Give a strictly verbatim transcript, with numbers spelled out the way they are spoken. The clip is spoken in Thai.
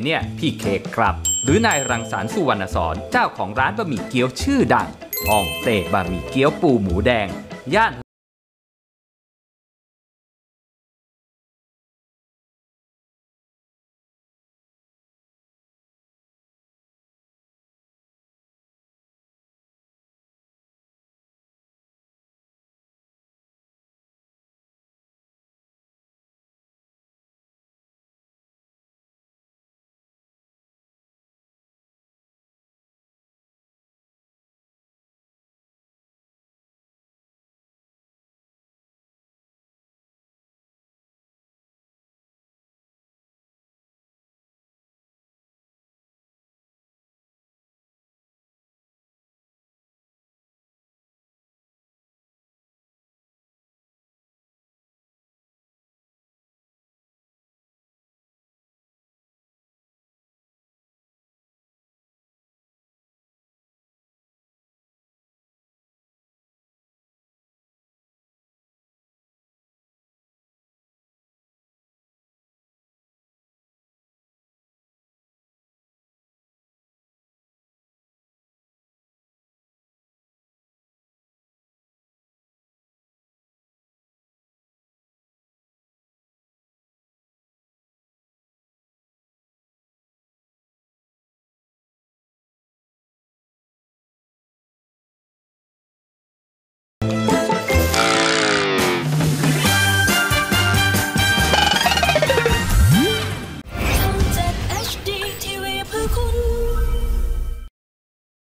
เนี่ยพี่เคกครับหรือนายรังสรรค์สุวรรณสอนเจ้าของร้านบะหมี่เกี๊ยวชื่อดังฮ่องเต้บะหมี่เกี๊ยวปูหมูแดงย่าน